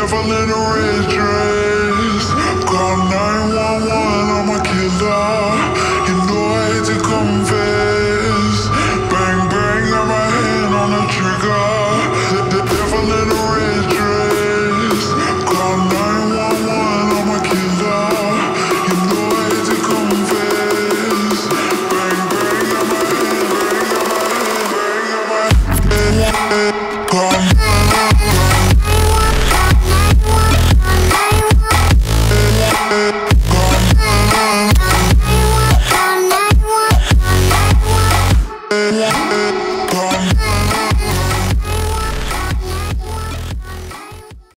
devil in a red dress. Call 911, I'm a killer. You know I hate to confess. Bang, bang, got my hand on the trigger. The devil in a red dress. Call 911, I'm a killer. You know I hate to confess. Bang, bang, got my hand, bang, got my hand, bang, got my hand. Call 911.